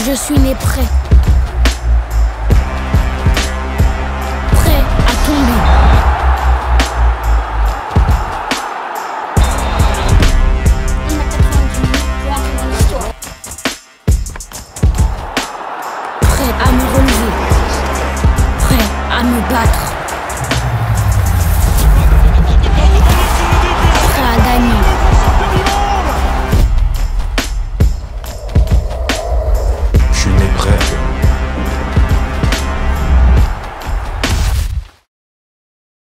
Je suis né prêt. Prêt à tomber. On a 90 minutes pour entrer dans l'histoire. Prêt à me relever. Prêt à me battre.